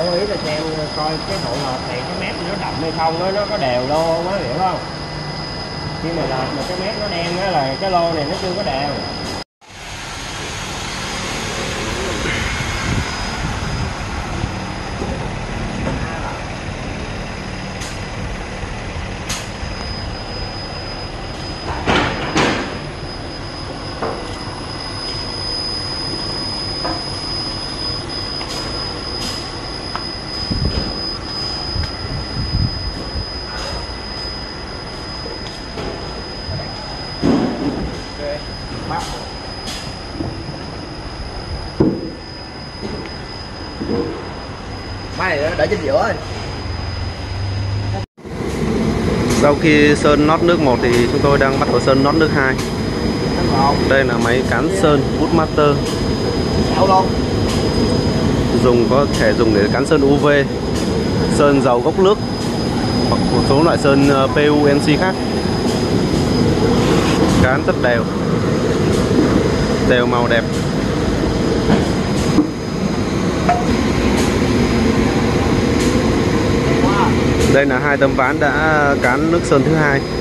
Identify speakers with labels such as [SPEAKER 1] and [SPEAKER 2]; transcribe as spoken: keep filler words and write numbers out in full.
[SPEAKER 1] chú ý là xem coi cái hậu lợp này cái mép nó đậm hay không, nó nó có đều lô không á, hiểu không? Khi mà lợp mà cái mép nó đen á là cái lô này nó chưa có đều.
[SPEAKER 2] Máy này để trên giữa rồi.
[SPEAKER 3] Sau khi sơn nót nước một thì chúng tôi đang bắt đầu sơn nót nước hai. Đây là máy cán sơn Woodmaster. Dùng có thể dùng để cán sơn u vê, sơn dầu gốc nước hoặc một số loại sơn pê u en xê khác. Cán rất đều, đều màu đẹp. Đây là hai tấm ván đã cán nước sơn thứ hai.